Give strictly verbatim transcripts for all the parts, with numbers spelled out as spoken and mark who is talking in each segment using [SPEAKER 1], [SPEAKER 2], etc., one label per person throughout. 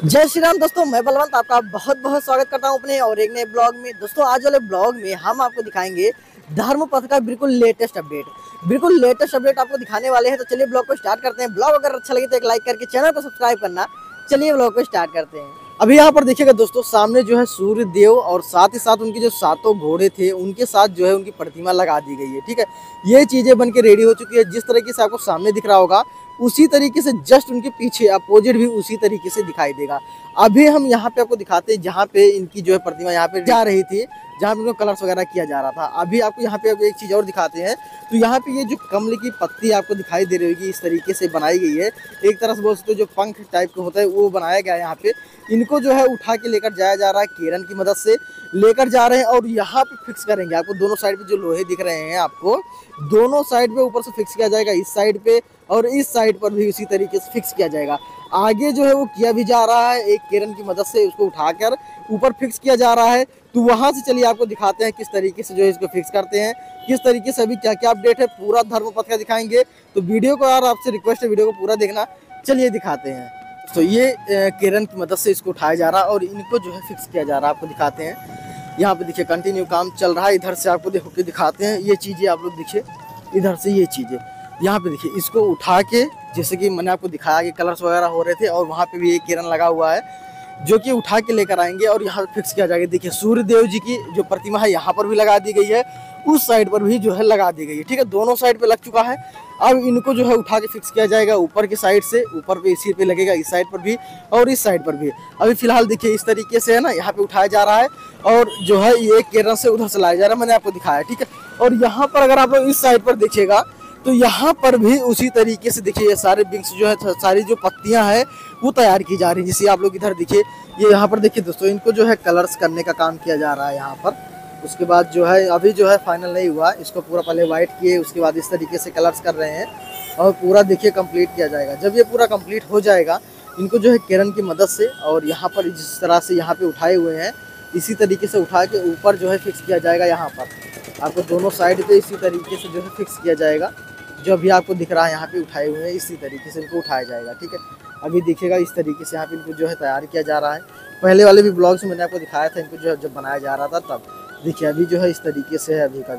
[SPEAKER 1] जय श्री राम दोस्तों, मैं बलवंत आपका बहुत बहुत स्वागत करता हूं अपने और एक नए ब्लॉग में। दोस्तों आज वाले ब्लॉग में हम आपको दिखाएंगे धर्मपथ का बिल्कुल लेटेस्ट अपडेट बिल्कुल लेटेस्ट अपडेट आपको दिखाने वाले हैं। तो चलिए ब्लॉग को स्टार्ट करते हैं। ब्लॉग अगर अच्छा लगे तो एक लाइक करके चैनल को सब्सक्राइब करना। चलिए ब्लॉग को स्टार्ट करते हैं। अभी यहाँ पर देखिएगा दोस्तों, सामने जो है सूर्य देव और साथ ही साथ उनके जो सातों घोड़े थे उनके साथ जो है उनकी प्रतिमा लगा दी गई है। ठीक है, ये चीजें बन के रेडी हो चुकी है। जिस तरीके से आपको सामने दिख रहा होगा उसी तरीके से जस्ट उनके पीछे अपोजिट भी उसी तरीके से दिखाई देगा। अभी हम यहाँ पे आपको दिखाते हैं जहाँ पे इनकी जो है प्रतिमा यहाँ पे जा रही थी, जहाँ पे उनको कलर्स वगैरह किया जा रहा था। अभी आपको यहाँ पे एक चीज़ और दिखाते हैं। तो यहाँ पे ये जो कमल की पत्ती आपको दिखाई दे रही होगी, इस तरीके से बनाई गई है। एक तरह से बोल सकते हो जो पंख टाइप का होता है वो बनाया गया है। यहाँ पे इनको जो है उठा के लेकर जाया जा रहा है, केरन की मदद से लेकर जा रहे हैं और यहाँ पे फिक्स करेंगे। आपको दोनों साइड पे जो लोहे दिख रहे हैं, आपको दोनों साइड पे ऊपर से फिक्स किया जाएगा, इस साइड पे और इस साइड पर भी उसी तरीके से फिक्स किया जाएगा। आगे जो है वो किया भी जा रहा है, एक केरन की मदद से उसको उठाकर ऊपर फिक्स किया जा रहा है। तो वहां से चलिए आपको दिखाते हैं किस तरीके से जो है इसको फिक्स करते हैं, किस तरीके से अभी क्या क्या अपडेट है, पूरा धर्मपथ का दिखाएंगे। तो वीडियो को यार आपसे रिक्वेस्ट है, वीडियो को पूरा देखना। चलिए दिखाते हैं। तो ये केरन की मदद से इसको उठाया जा रहा है और इनको जो है फिक्स किया जा रहा है। आपको दिखाते हैं, यहाँ पे देखिए कंटिन्यू काम चल रहा है। इधर से आपको देखो के दिखाते हैं, ये चीज़ें आप लोग देखिए, इधर से ये चीज़ें यहाँ पे देखिए, इसको उठा के जैसे कि मैंने आपको दिखाया कि कलर्स वगैरह हो रहे थे और वहाँ पे भी एक केरन लगा हुआ है जो कि उठा के लेकर आएंगे और यहाँ पे फिक्स किया जाएगा। देखिए सूर्य देव जी की जो प्रतिमा है यहाँ पर भी लगा दी गई है, उस साइड पर भी जो है लगा दी गई है। ठीक है, दोनों साइड पे लग चुका है। अब इनको जो है उठा के फिक्स किया जाएगा ऊपर की साइड से, ऊपर पे इसी पे लगेगा, इस साइड पर भी और इस साइड पर भी। अभी फिलहाल देखिए इस तरीके से है ना, यहाँ पे उठाया जा रहा है और जो है ये केरन से उधर से लाया जा रहा है, मैंने आपको दिखाया। ठीक है, और यहाँ पर अगर आप लोग इस साइड पर देखिएगा तो यहाँ पर भी उसी तरीके से देखिए ये सारे विंग्स जो है, सारी जो पत्तियां हैं वो तैयार की जा रही है। जैसे आप लोग इधर देखिए, ये यहाँ पर देखिए दोस्तों, इनको जो है कलर्स करने का काम किया जा रहा है यहाँ पर। उसके बाद जो है अभी जो है फाइनल नहीं हुआ, इसको पूरा पहले वाइट किए, उसके बाद इस तरीके से कलर्स कर रहे हैं और पूरा देखिए कंप्लीट किया जाएगा। जब ये पूरा कंप्लीट हो जाएगा, इनको जो है केरन की मदद से और यहाँ पर जिस तरह से यहाँ पे उठाए हुए हैं इसी तरीके से उठा के ऊपर जो है फिक्स किया जाएगा। यहाँ पर आपको दोनों साइड पे इसी तरीके से जो है फिक्स किया जाएगा। जो अभी आपको दिख रहा है यहाँ पे उठाए हुए हैं, इसी तरीके से इनको उठाया जाएगा। ठीक है, अभी देखिएगा इस तरीके से यहाँ पे इनको जो है तैयार किया जा रहा है। पहले वाले भी ब्लॉग्स में मैंने आपको दिखाया था इनको जो है जब बनाया जा रहा था तब। देखिए अभी जो है इस तरीके से है अभी का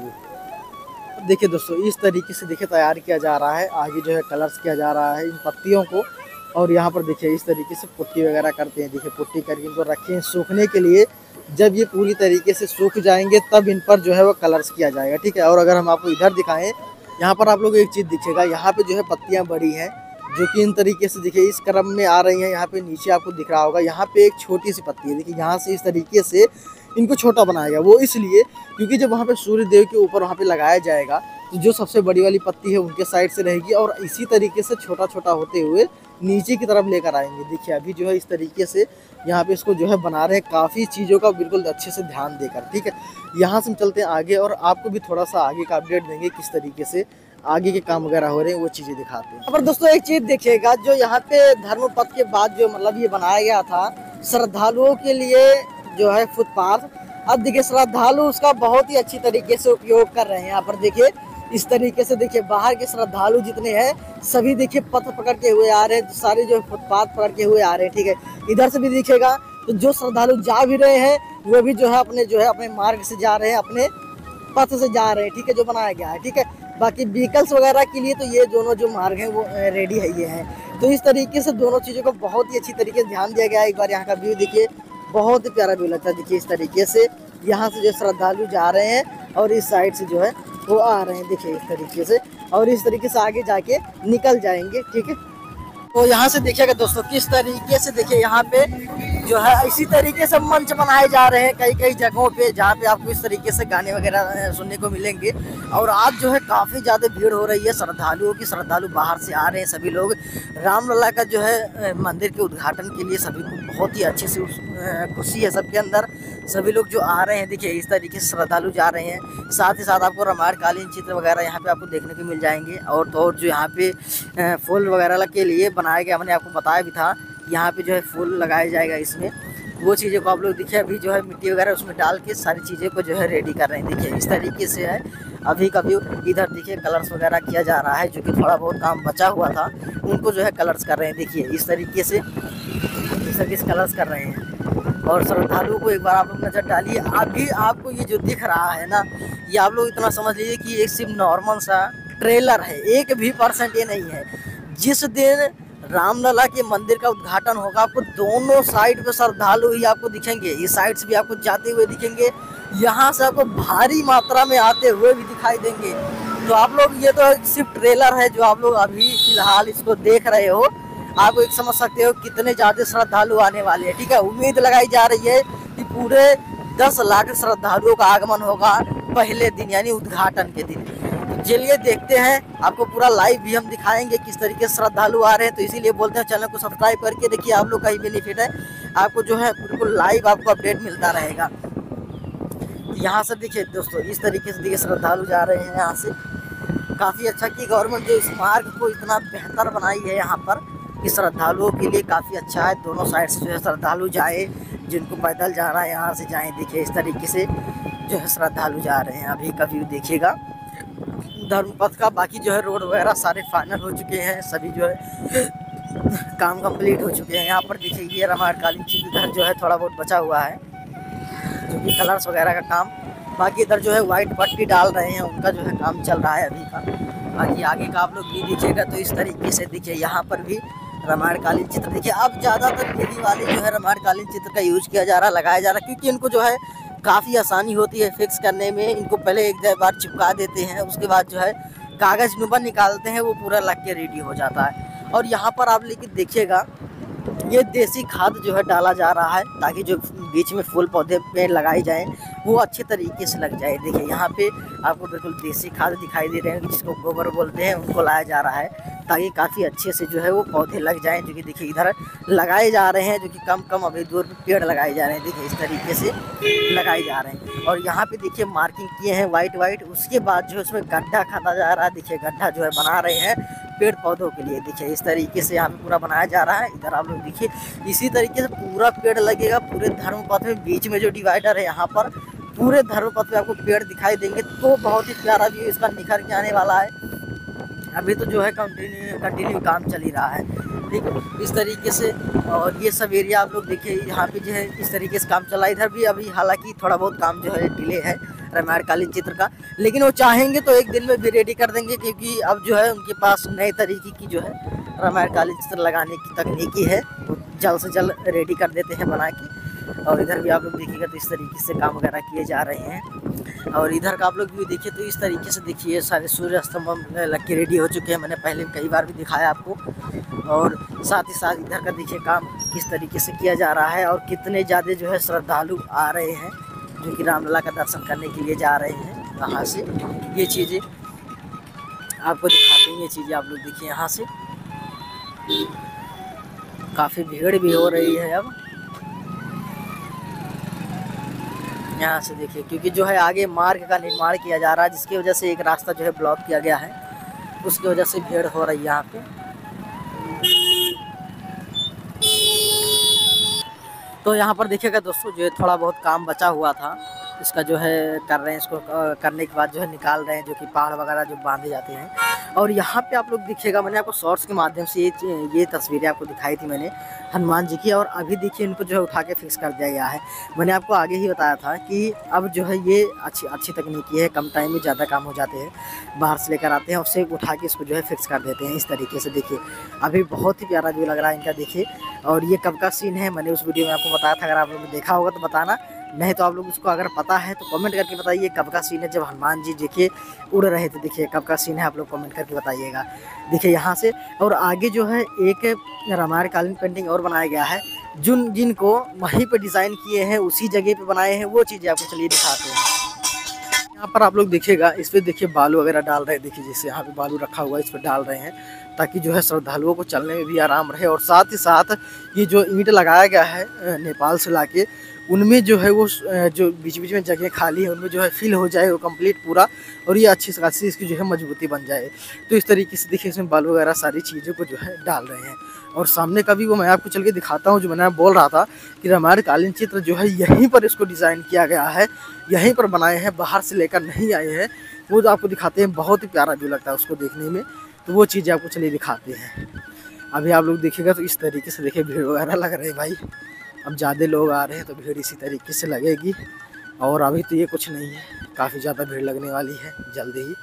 [SPEAKER 1] भी। देखिए दोस्तों इस तरीके से देखिए तैयार किया जा रहा है। आगे जो है कलर्स किया जा रहा है इन पत्तियों को और यहाँ पर देखिए इस तरीके से पुट्टी वगैरह करते हैं। देखिए पुट्टी करके इनको रखे हैं सूखने के लिए। जब ये पूरी तरीके से सूख जाएंगे तब इन पर जो है वो कलर्स किया जाएगा। ठीक है, और अगर हम आपको इधर दिखाएं, यहाँ पर आप लोग एक चीज़ दिखेगा, यहाँ पे जो है पत्तियाँ बड़ी हैं जो कि इन तरीके से देखिए इस क्रम में आ रही हैं। यहाँ पे नीचे आपको दिख रहा होगा, यहाँ पे एक छोटी सी पत्ती है। देखिए यहाँ से इस तरीके से इनको छोटा बनाया गया, वो इसलिए क्योंकि जब वहाँ पे सूर्य देव के ऊपर वहाँ पे लगाया जाएगा तो जो सबसे बड़ी वाली पत्ती है उनके साइड से रहेगी और इसी तरीके से छोटा छोटा होते हुए नीचे की तरफ लेकर आएंगे। देखिए अभी जो है इस तरीके से यहाँ पे इसको जो है बना रहे हैं, काफ़ी चीज़ों का बिल्कुल अच्छे से ध्यान देकर। ठीक है, यहाँ से हम चलते हैं आगे और आपको भी थोड़ा सा आगे का अपडेट देंगे, किस तरीके से आगे के काम वगैरह हो रहे हैं वो चीज़ें दिखाते हैं। पर दोस्तों एक चीज़ देखिएगा, जो यहाँ पे धर्मपथ के बाद जो मतलब ये बनाया गया था श्रद्धालुओं के लिए जो है फुटपाथ, अब देखिए श्रद्धालु उसका बहुत ही अच्छी तरीके से उपयोग कर रहे हैं। यहाँ पर देखिए इस तरीके से देखिए बाहर के श्रद्धालु जितने हैं सभी देखिए पथ पकड़ के हुए आ रहे हैं, सारे जो फुटपाथ पकड़ के हुए आ रहे हैं। ठीक है, इधर से भी दिखेगा तो जो श्रद्धालु जा भी रहे हैं वो भी जो है अपने जो है अपने मार्ग से जा रहे हैं, अपने पथ से जा रहे हैं। ठीक है, जो बनाया गया है। ठीक है, बाकी व्हीकल्स वगैरह के लिए तो ये दोनों जो मार्ग हैं वो रेडी है ये हैं। तो इस तरीके से दोनों चीज़ों को बहुत ही अच्छी तरीके से ध्यान दिया गया है। एक बार यहाँ का व्यू देखिए, बहुत ही प्यारा व्यू लगता है। देखिए इस तरीके से यहाँ से जो श्रद्धालु जा रहे हैं और इस साइड से जो है वो आ रहे हैं। देखिए इस तरीके से और इस तरीके से आगे जाके निकल जाएंगे। ठीक है, तो यहाँ से देखिएगा दोस्तों किस तरीके से देखिए यहाँ पे जो है इसी तरीके से मंच बनाए जा रहे हैं कई कई जगहों पे, जहाँ पे आपको इस तरीके से गाने वगैरह सुनने को मिलेंगे। और आज जो है काफ़ी ज़्यादा भीड़ हो रही है श्रद्धालुओं की। श्रद्धालु बाहर से आ रहे हैं, सभी लोग रामलला का जो है मंदिर के उद्घाटन के लिए सभी को बहुत ही अच्छे से खुशी है सबके अंदर। सभी लोग जो आ रहे हैं देखिए इस तरीके से श्रद्धालु जा रहे हैं। साथ ही साथ आपको रामायणकालीन चित्र वगैरह यहाँ पे आपको देखने को मिल जाएंगे। और तो और जो यहाँ पे फूल वगैरह के लिए बनाया गया, मैंने आपको बताया भी था, यहाँ पे जो है फूल लगाया जाएगा इसमें। वो चीज़ें को आप लोग देखिए अभी जो है मिट्टी वगैरह उसमें डाल के सारी चीज़ें को जो है रेडी कर रहे हैं। देखिए इस तरीके से है अभी कभी इधर देखिए कलर्स वगैरह किया जा रहा है, जो कि थोड़ा बहुत काम बचा हुआ था उनको जो है कलर्स कर रहे हैं। देखिए इस तरीके से इस तरीके से कलर्स कर रहे हैं। और श्रद्धालुओं को एक बार आप लोग नज़र डालिए। अभी आपको ये जो दिख रहा है ना, ये आप लोग इतना समझ लीजिए कि ये सिर्फ नॉर्मल सा ट्रेलर है, एक भी परसेंट ये नहीं है। जिस दिन रामलला के मंदिर का उद्घाटन होगा, आपको दोनों साइड पे श्रद्धालु ही आपको दिखेंगे, इस साइड से भी आपको जाते हुए दिखेंगे, यहाँ से आपको भारी मात्रा में आते हुए भी दिखाई देंगे। तो आप लोग, ये तो सिर्फ ट्रेलर है जो आप लोग अभी फिलहाल इसको देख रहे हो। आप एक समझ सकते हो कितने ज़्यादा श्रद्धालु आने वाले हैं। ठीक है, उम्मीद लगाई जा रही है कि पूरे दस लाख श्रद्धालुओं का आगमन होगा पहले दिन, यानी उद्घाटन के दिन। चलिए देखते हैं, आपको पूरा लाइव भी हम दिखाएंगे किस तरीके से श्रद्धालु आ रहे हैं। तो इसीलिए बोलते हैं चैनल को सब्सक्राइब करके देखिए, आप लोग का ही बेनिफिट है, आपको जो है बिल्कुल लाइव आपको अपडेट मिलता रहेगा। यहाँ से देखिए दोस्तों, इस तरीके से देखिए श्रद्धालु जा रहे हैं यहाँ से। काफ़ी अच्छा कि गवर्नमेंट जो इस मार्ग को इतना बेहतर बनाई है यहाँ पर कि श्रद्धालुओं के लिए काफ़ी अच्छा है। दोनों साइड से जो है श्रद्धालु जाए, जिनको पैदल जाना है यहाँ से जाएँ। देखिए इस तरीके से जो है श्रद्धालु जा रहे हैं। अभी का व्यू देखिएगा धर्मपथ का। बाकी जो है रोड वगैरह सारे फाइनल हो चुके हैं, सभी जो है काम कंप्लीट हो चुके हैं। यहाँ पर देखिए ये रामायण कालीन जी इधर जो है थोड़ा बहुत बचा हुआ है, जो कि कलर्स वगैरह का काम। बाकी इधर जो है वाइट पट्टी डाल रहे हैं, उनका जो है काम चल रहा है अभी का। बाकी आगे का आप लोग भी देखिएगा तो इस तरीके से देखिए यहाँ पर भी रामायण कालीन चित्र देखिए। अब ज़्यादातर खेती वाले जो है रामायण कालीन चित्र का यूज़ किया जा रहा है, लगाया जा रहा है, क्योंकि इनको जो है काफ़ी आसानी होती है फिक्स करने में। इनको पहले एक बार चिपका देते हैं, उसके बाद जो है कागज़ नुबर निकालते हैं, वो पूरा लग के रेडी हो जाता है। और यहाँ पर आप लेकिन देखिएगा ये देसी खाद जो है डाला जा रहा है, ताकि जो बीच में फूल पौधे पेड़ लगाए जाएं वो अच्छे तरीके से लग जाए। देखिए यहाँ पे आपको बिल्कुल देसी खाद दिखाई दे रहे हैं, जिसको गोबर बोलते हैं, उनको लाया जा रहा है, ताकि काफ़ी अच्छे से जो है वो पौधे लग जाएं। जो कि देखिए इधर लगाए जा रहे हैं, जो कि कम कम अभी दूर पे पेड़ लगाए जा रहे हैं। देखिए इस तरीके से लगाए जा रहे हैं। और यहाँ पे देखिए मार्किंग किए हैं वाइट वाइट। उसके बाद जो है उसमें गड्ढा खाता जा रहा है। देखिए गड्ढा जो है बना रहे हैं पेड़ पौधों के लिए। देखिए इस तरीके से यहाँ पे पूरा बनाया जा रहा है। इधर आप लोग देखिए इसी तरीके से पूरा पेड़ लगेगा पूरे धर्मपथ में। बीच में जो डिवाइडर है यहाँ पर पूरे धर्मपथ में आपको पेड़ दिखाई देंगे, तो बहुत ही प्यारा व्यू इसका निखर के आने वाला है। अभी तो जो है कंटिन्यू कंटिन्यू काम चल ही रहा है। ठीक है, इस तरीके से। और ये सब एरिया आप लोग देखिए यहाँ पे जो है इस तरीके से काम चला। इधर भी अभी हालांकि थोड़ा बहुत काम जो है डिले है रामायण कालीन चित्र का, लेकिन वो चाहेंगे तो एक दिन में भी रेडी कर देंगे, क्योंकि अब जो है उनके पास नए तरीके की जो है रामायण कालीन चित्र लगाने की तकनीकी है, वो जल्द से जल्द रेडी कर देते हैं बना के। और इधर भी आप लोग देखिएगा तो इस तरीके से काम वगैरह किए जा रहे हैं। और इधर का आप लोग भी देखिए तो इस तरीके से देखिए सारे सूर्य स्तंभ लग के रेडी हो चुके हैं। मैंने पहले कई बार भी दिखाया आपको। और साथ ही साथ इधर का देखिए काम किस तरीके से किया जा रहा है, और कितने ज़्यादा जो है श्रद्धालु आ रहे हैं, जो कि रामलला का दर्शन करने के लिए जा रहे हैं। यहाँ से ये चीज़ें आपको दिखाते हैं, ये चीज़ें आप लोग देखिए यहाँ से काफ़ी भीड़ भी हो रही है अब यहाँ से देखिए, क्योंकि जो है आगे मार्ग का निर्माण किया जा रहा है, जिसकी वजह से एक रास्ता जो है ब्लॉक किया गया है, उसकी वजह से भीड़ हो रही है यहाँ पे। तो यहाँ पर देखिएगा दोस्तों जो है थोड़ा बहुत काम बचा हुआ था, इसका जो है कर रहे हैं, इसको करने के बाद जो है निकाल रहे हैं, जो कि पहाड़ वगैरह जो बांधे जाते हैं। और यहाँ पे आप लोग देखिएगा, मैंने आपको शॉर्ट्स के माध्यम से ये ये तस्वीरें आपको दिखाई थी मैंने हनुमान जी की, और अभी देखिए इनको जो है उठा के फिक्स कर दिया गया है। मैंने आपको आगे ही बताया था कि अब जो है ये अच्छी अच्छी तकनीकी है, कम टाइम में ज़्यादा काम हो जाते हैं, बाहर से लेकर आते हैं, उससे उठा के इसको जो है फिक्स कर देते हैं इस तरीके से। देखिए अभी बहुत ही प्यारा व्यू लग रहा है इनका, देखिए। और ये कब का सीन है मैंने उस वीडियो में आपको बताया था, अगर आप लोगों ने देखा होगा तो बताना, नहीं तो आप लोग उसको अगर पता है तो कमेंट करके बताइए कब का सीन है जब हनुमान जी देखिए उड़ रहे थे। देखिए कब का सीन है, आप लोग कमेंट करके बताइएगा। देखिए यहाँ से और आगे जो है एक रामायण कालीन पेंटिंग और बनाया गया है, जिन जिनको वहीं पे डिज़ाइन किए हैं, उसी जगह पे बनाए हैं, वो चीज़ें आपको चलिए दिखाते हैं। यहाँ पर आप लोग देखिएगा, इस पर देखिए बालू वगैरह डाल रहे हैं। देखिए जैसे यहाँ पे बालू रखा हुआ है, इस पर डाल रहे हैं ताकि जो है श्रद्धालुओं को चलने में भी आराम रहे। और साथ ही साथ ये जो ईंट लगाया गया है नेपाल से लाके, उनमें जो है वो जो बीच बीच में जगह खाली है उनमें जो है फिल हो जाए वो कंप्लीट पूरा, और ये अच्छी खासी इसकी जो है मजबूती बन जाए। तो इस तरीके से देखिए इसमें बालू वगैरह सारी चीज़ों को जो है डाल रहे हैं। और सामने का भी वो मैं आपको चल के दिखाता हूँ, जो मैंने बोल रहा था कि रामायण कालीन चित्र जो है यहीं पर इसको डिज़ाइन किया गया है, यहीं पर बनाए हैं, बाहर से लेकर नहीं आए हैं। वो जो आपको दिखाते हैं बहुत ही प्यारा व्यू लगता है उसको देखने में, तो वो चीज़ें आपको चलिए दिखाते हैं। अभी आप लोग देखिएगा तो इस तरीके से देखिए भीड़ वगैरह लग रही है भाई। अब ज़्यादा लोग आ रहे हैं तो भीड़ इसी तरीके से लगेगी। और अभी तो ये कुछ नहीं है, काफ़ी ज़्यादा भीड़ लगने वाली है जल्दी ही।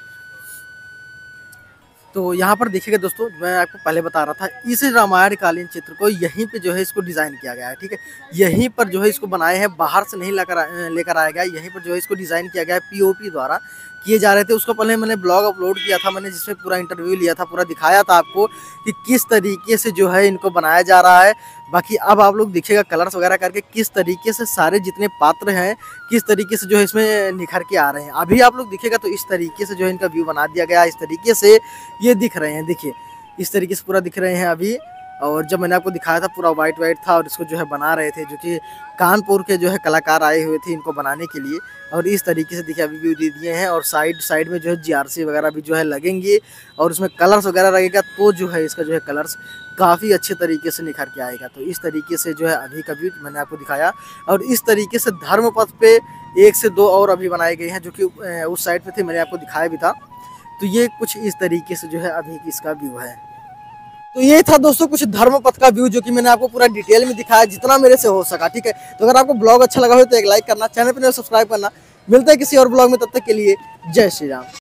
[SPEAKER 1] तो यहाँ पर देखिएगा दोस्तों, मैं आपको पहले बता रहा था, इस रामायण कालीन चित्र को यहीं पे जो है इसको डिज़ाइन किया गया है, ठीक है। यहीं पर जो है इसको बनाए हैं, बाहर से नहीं लेकर लेकर आया गया, यहीं पर जो है इसको डिज़ाइन किया गया है। पीओपी द्वारा किए जा रहे थे। उसको पहले मैंने ब्लॉग अपलोड किया था, मैंने जिसमें पूरा इंटरव्यू लिया था, पूरा दिखाया था आपको कि किस तरीके से जो है इनको बनाया जा रहा है। बाकी अब आप लोग देखिएगा कलर्स वगैरह करके किस तरीके से सारे जितने पात्र हैं किस तरीके से जो है इसमें निखर के आ रहे हैं। अभी आप लोग देखिएगा तो इस तरीके से जो है इनका व्यू बना दिया गया, इस तरीके से ये दिख रहे हैं, देखिए इस तरीके से पूरा दिख रहे हैं अभी। और जब मैंने आपको दिखाया था पूरा वाइट वाइट था और इसको जो है बना रहे थे, जो कि कानपुर के जो है कलाकार आए हुए थे इनको बनाने के लिए। और इस तरीके से देखिए अभी व्यू दे दिए हैं। और साइड साइड में जो है जीआरसी वगैरह भी जो है लगेंगे और उसमें कलर्स वगैरह लगेगा, तो जो है इसका जो है कलर्स काफ़ी अच्छे तरीके से निखर के आएगा। तो इस तरीके से जो है अभी का व्यू मैंने आपको दिखाया। और इस तरीके से धर्मपथ पे एक से दो और अभी बनाए गए हैं, जो कि उस साइड पे थे, मैंने आपको दिखाया भी था। तो ये कुछ इस तरीके से जो है अभी इसका व्यू है। तो ये था दोस्तों कुछ धर्मपथ का व्यू, जो कि मैंने आपको पूरा डिटेल में दिखाया जितना मेरे से हो सका, ठीक है। तो अगर आपको ब्लॉग अच्छा लगा हो तो एक लाइक करना, चैनल पर सब्सक्राइब करना। मिलते हैं किसी और ब्लॉग में, तब तक के लिए जय श्री राम।